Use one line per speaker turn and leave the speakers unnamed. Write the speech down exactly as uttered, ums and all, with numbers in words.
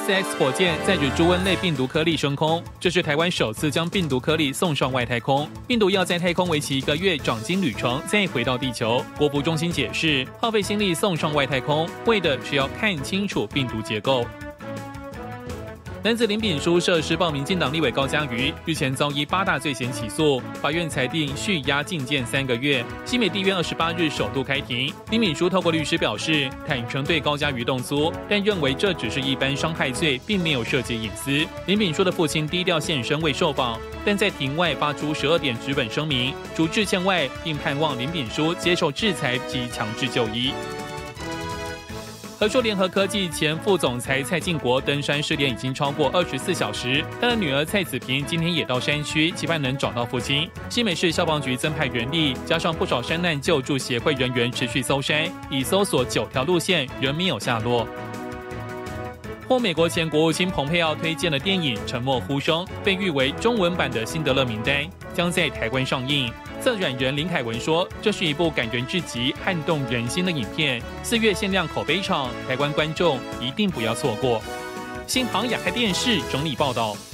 四 X 火箭载着猪瘟类病毒颗粒升空，这是台湾首次将病毒颗粒送上外太空。病毒要在太空为期一个月长经旅程，再回到地球。国防中心解释，耗费心力送上外太空，为的是要看清楚病毒结构。男子林炳书涉施暴民进党立委高嘉瑜，日前遭依八大罪嫌起诉，法院裁定续押禁见三个月。新北地院二十八日首度开庭，林炳书透过律师表示，坦诚对高嘉瑜动粗，但认为这只是一般伤害罪，并没有涉及隐私。林炳书的父亲低调现身未受访，但在庭外发出十二点纸本声明，除致歉外，并盼望林炳书接受制裁及强制就医。和硕联合科技前副总裁蔡进国登山失联已经超过二十四小时，他的女儿蔡子萍今天也到山区，期盼能找到父亲。新北市消防局增派人力，加上不少山难救助协会人员持续搜山，已搜索九条路线，仍没有下落。获美国前国务卿蓬佩奥推荐的电影《沉默呼声》被誉为中文版的辛德勒名单，将在台湾上映。策展人林凯文说，这是一部感人至极、撼动人心的影片，四月限量口碑场，台湾观众一定不要错过。新唐亚太电视整理报道。